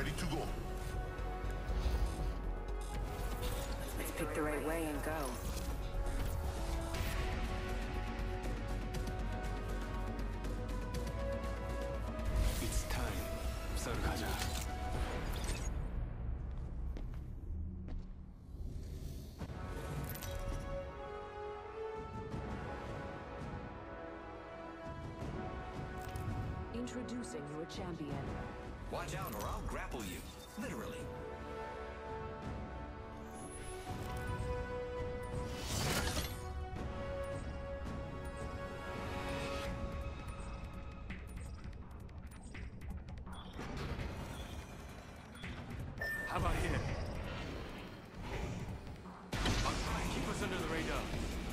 Ready to go. Let's pick the right way and go. It's time. 서로 가자. Introducing your champion. Watch out or I'll grapple you. Literally. How about here? Keep us under the radar.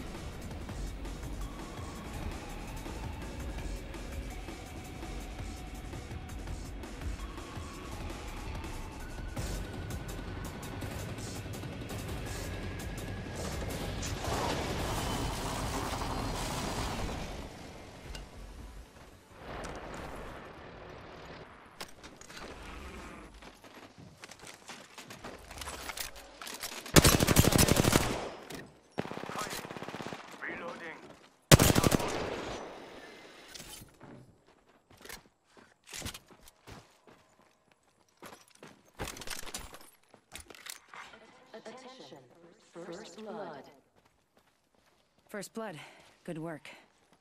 Attention. First blood. First blood. Good work.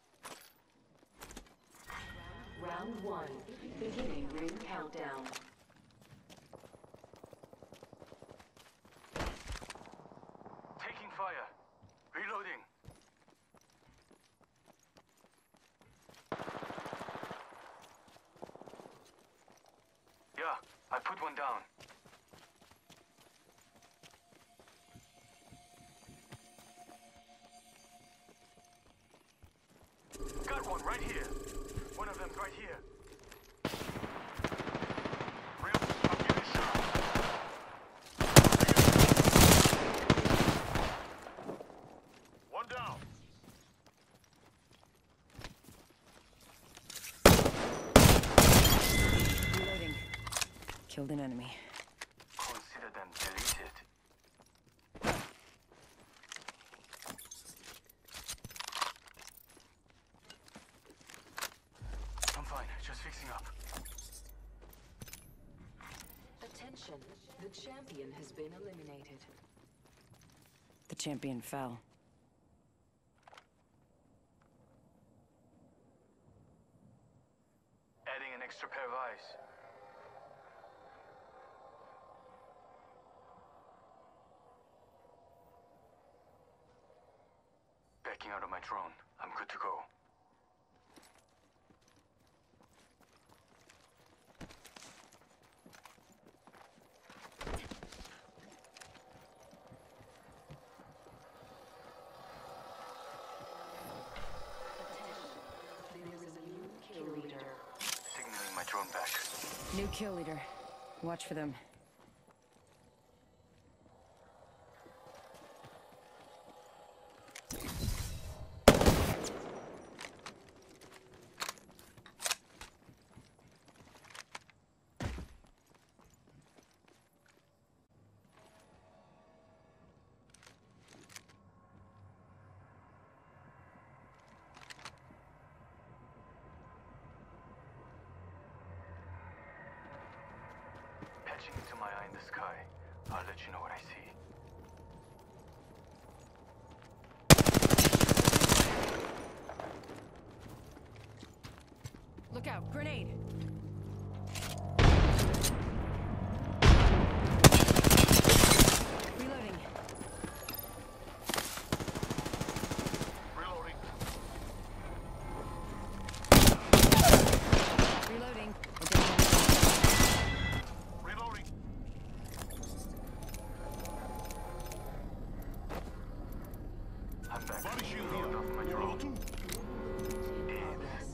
Round 1. Beginning ring countdown. Taking fire. Reloading. Yeah, I put one down. Got one right here. One of them's right here. Real, I'll give it a shot. One down. Reloading. Killed an enemy. Consider them deleted. I'm fine, just fixing up. Attention. The champion has been eliminated. The champion fell. Adding an extra pair of eyes. Backing out of my drone. I'm good to go. There is a new kill leader. Signaling my drone back. New kill leader. Watch for them. Patching into my eye in the sky. I'll let you know what I see. Look out! Grenade! Reloading. Reloading. Reloading. Reloading. I'm back. Body shield Load here. off my Level drone. 2. Progress.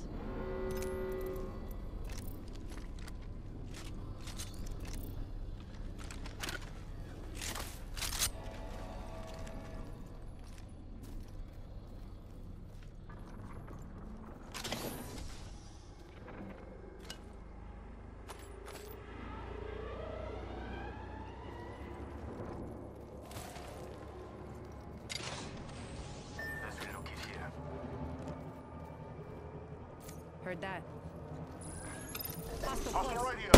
Heard that. Hostile Hostile close. right here.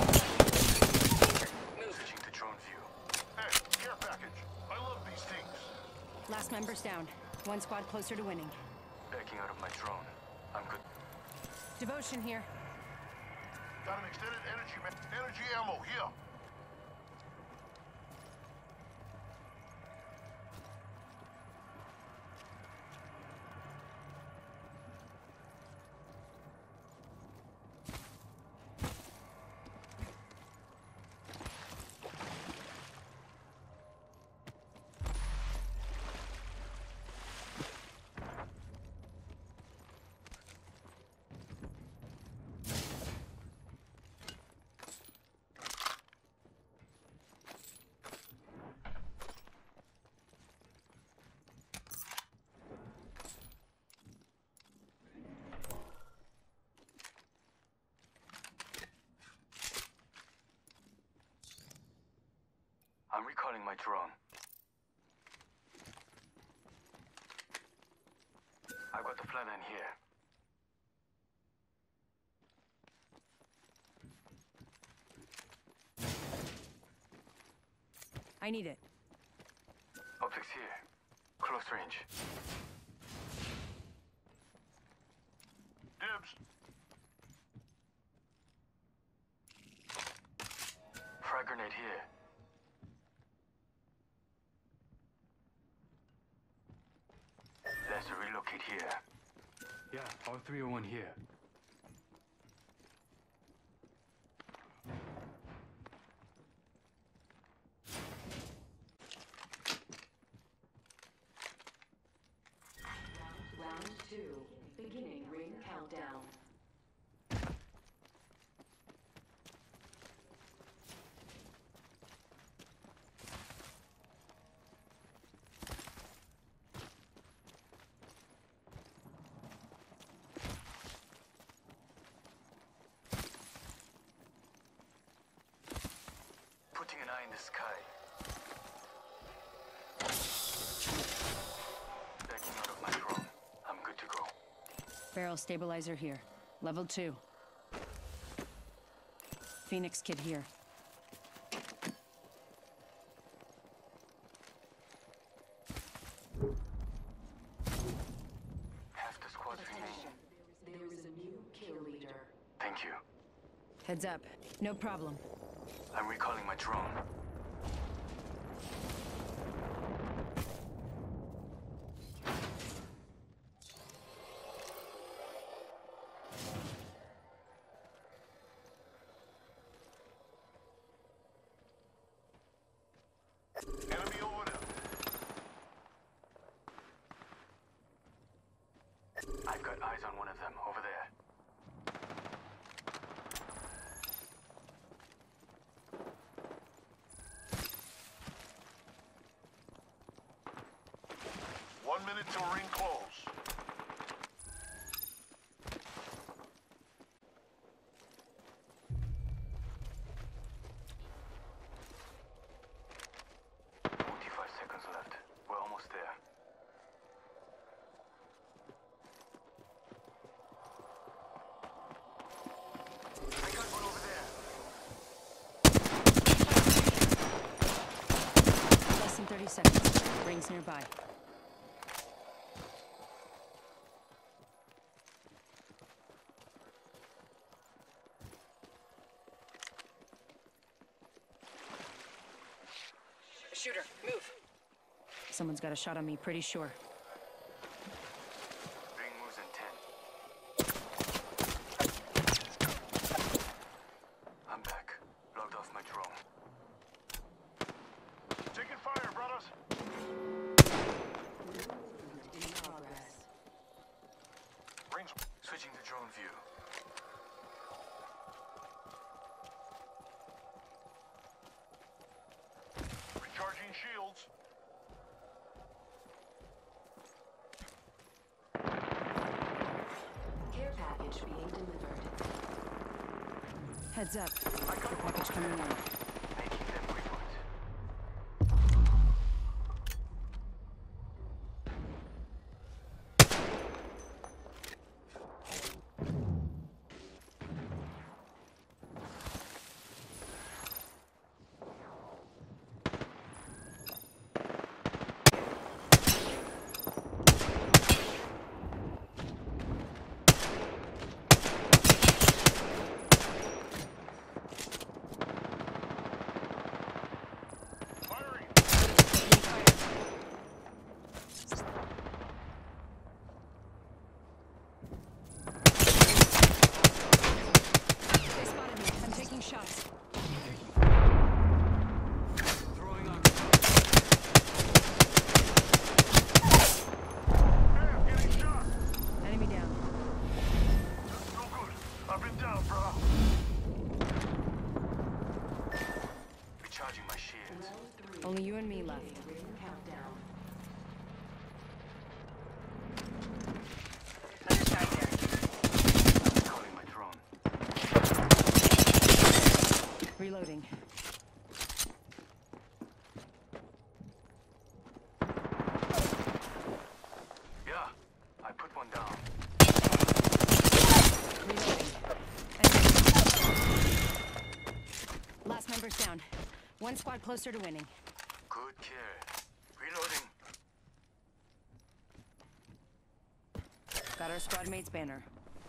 Switching to drone view. Hey, care package. I love these things. Last member's down. One squad closer to winning. Backing out of my drone. I'm good. Devotion here. Got an extended energy ammo here. I'm recalling my drone. I've got the flatline here. I need it. Optics here. Close range. Dibs. Frag grenade here. Let's relocate here. Yeah, all 301 here. Round 2. Beginning ring countdown. Putting an eye in the sky. Backing out of my drone. I'm good to go. Barrel stabilizer here. Level 2. Phoenix kit here. Half the squad remain. Attention. There is a new kill leader. Thank you. Heads up. No problem. I'm recalling my drone. Enemy over there. I've got eyes on one of them over there. One minute till ring close. Seconds left. We're almost there. I got one over there. Less than 30 seconds. Rings nearby. Shooter, move. Someone's got a shot on me, pretty sure. Ring moves in 10. I'm back. Logged off my drone. Taking fire, brothers. In progress. Rings. Switching to drone view. Recharging shields. Care package being delivered. Heads up. The package coming in. Making them report. One squad closer to winning. Good kill. Reloading. Got our squad mate's banner.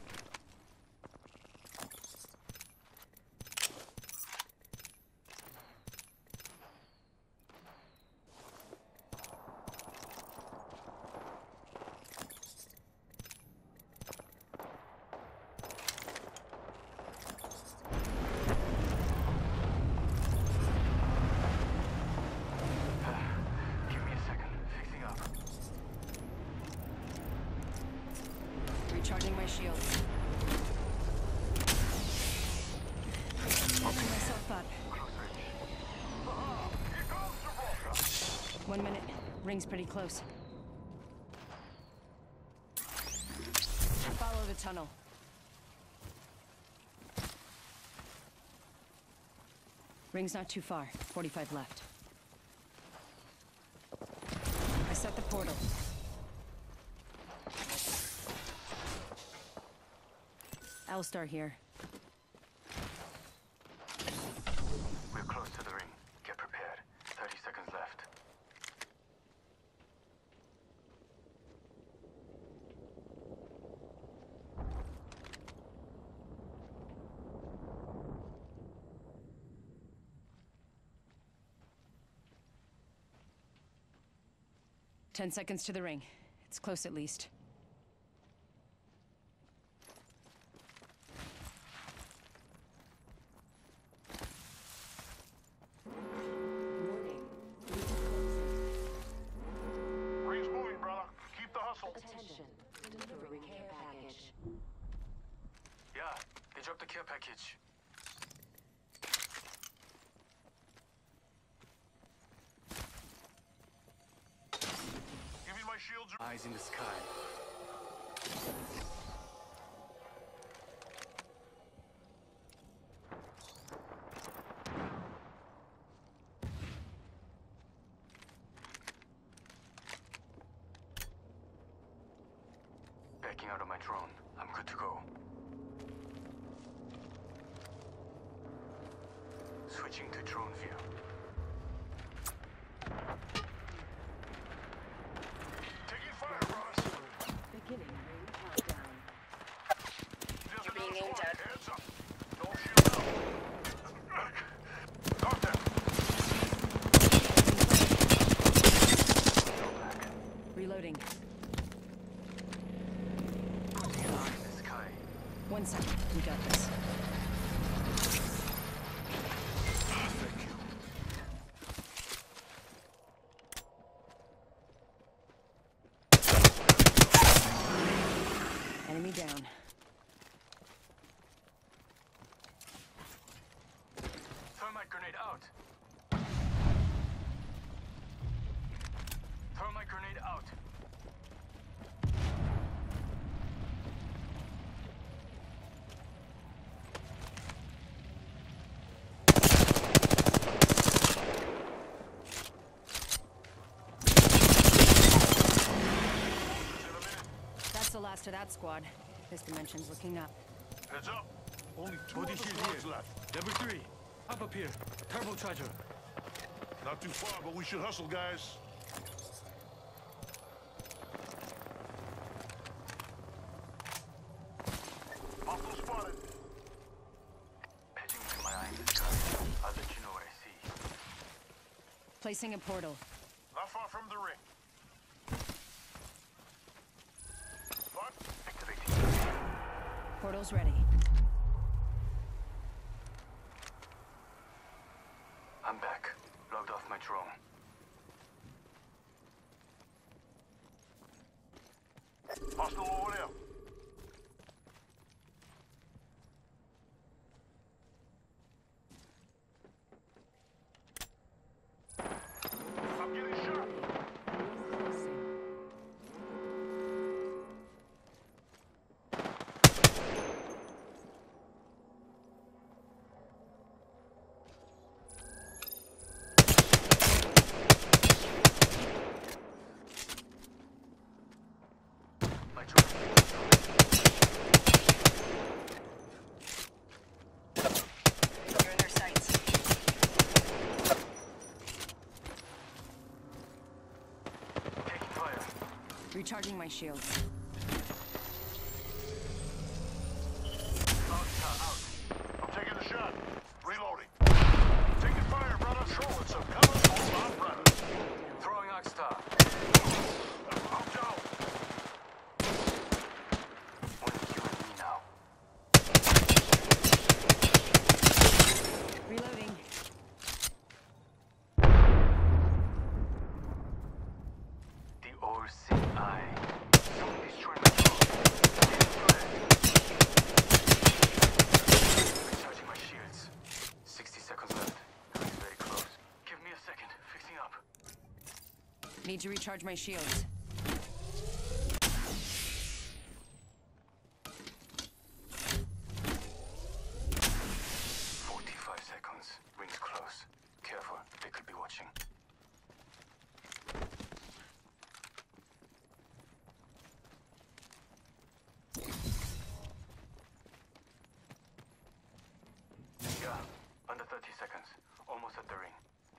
Give me a second. Fixing up. Recharging my shields. Patching myself up. Close range. Here comes Gibraltar. 1 minute. Ring's pretty close. Follow the tunnel. Ring's not too far. 45 left. I set the portal. Alistar here. We're close to the ring. Get prepared. 30 seconds left. Ten seconds to the ring. It's close at least. Warning. Ring closing. Ring's moving, brother. Keep the hustle. Attention. Delivering care package. Yeah, they dropped the care package. Give me my shields. Eyes in the sky. Backing out of my drone. I'm good to go. Switching to drone view. Taking fire, brothers. Beginning ring countdown. There's You're being another aimed squad. at. Heads up. Don't shield out. Got that. Go back. Reloading. Putting an eye in the sky. 1 second. We got this. Thank you. Enemy down. Thermite grenade out. Thermite grenade out. That's the last of that squad. This dimension's looking up. Heads up. Only two Body other shield squads here. left. Level 3. Up here. Turbocharger. Not too far, but we should hustle, guys. Hostile spotted. Pitching to my eye in the sky. I'll let you know what I see. Placing a portal. Not far from the ring. Spot. Activating. Portal's ready. I'm back. Logged off my drone. Hostile over there. I'm getting shot. Ring closing. My drone. Recharging my shields. I'm taking a shot. Reloading. Taking fire, brother. Throwing some cover. Hold on, brother. Throwing Oxstar. I'm down. Only you and me now. Reloading. The all-seeing eye. Someone destroyed my phone. Recharging my shields. 60 seconds left. It's very close. Give me a second. Fixing up. Need to recharge my shields. Seconds. Rings close. Careful. They could be watching. Yeah. Under 30 seconds. Almost at the ring.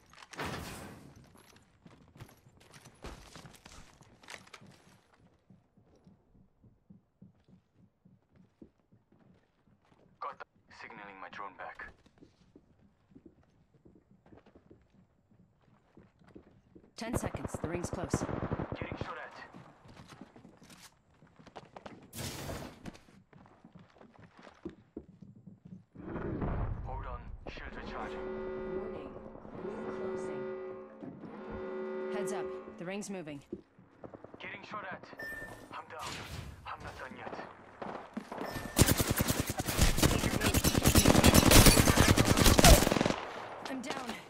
Got the signaling my drone back. Ten seconds. The ring's close. Getting shot at. Hold on. Shields recharging. Warning. Ring closing. Heads up. The ring's moving. Getting shot at. I'm down. I'm not done yet. I'm down.